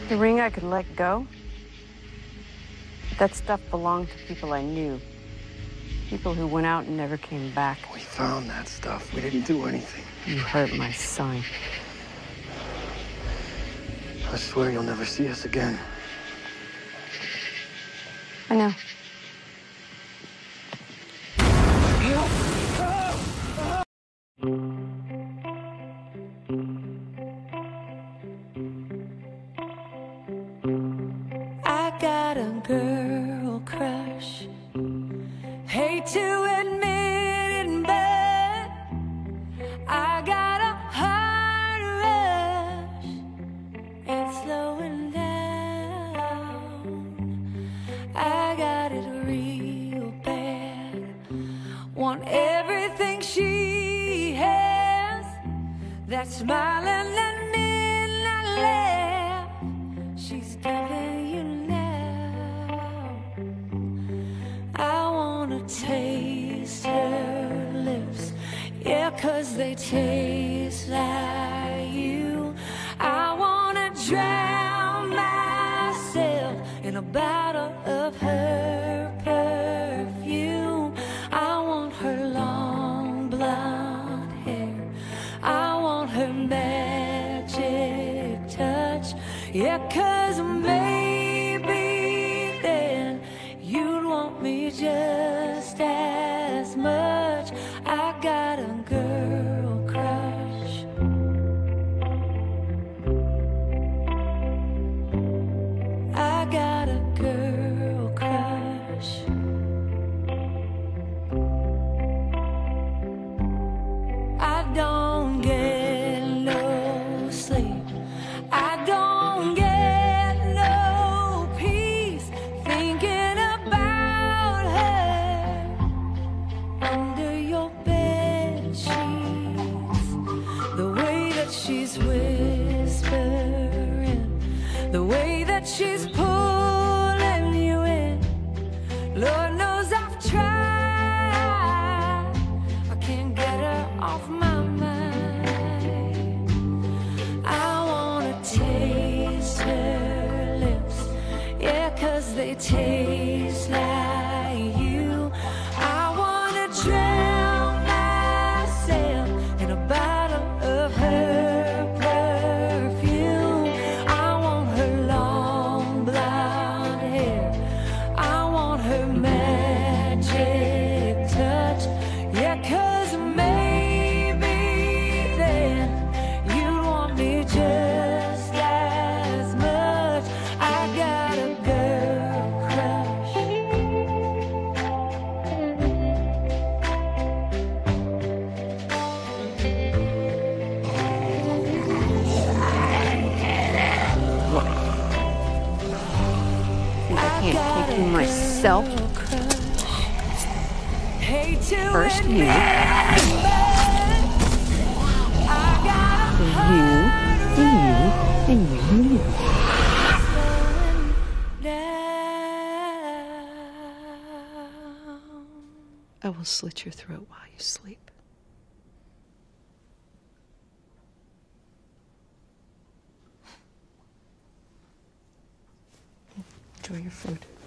The ring I could let go? That stuff belonged to people I knew. People who went out and never came back. We found that stuff. We didn't do anything. You hurt my son. I swear you'll never see us again. I know. I got a girl crush. Hate to admit it, but I got a heart rush. It's slowing down. I got it real bad. Want everything she has. That smiling and midnight laugh she's giving you now. I wanna taste her lips, yeah, 'cause they taste like you. I wanna drown myself in a bottle of her perfume. I want her long blonde hair. I want her magic touch, yeah, 'cause maybe then you'd want me just as much. I got a girl crush. I got a girl crush. I don't get no sleep. I don't get no peace thinking about her under your bed sheets. The way that she's whispering, the way that she's pulling you in. Lord knows I've tried. I can't get her off my mind. I wanna taste her lips, yeah, 'cause they taste like you. I wanna drown myself in a bottle of her perfume. I want her long blonde hair. I want her magic touch, yeah, 'cause maybe then you'd want me just as much. I got a girl crush. Think I can't take you myself? Hate to First you. admit it, but I got a You, and you, and you, and you. down. I will slit your throat while you sleep. Enjoy your food.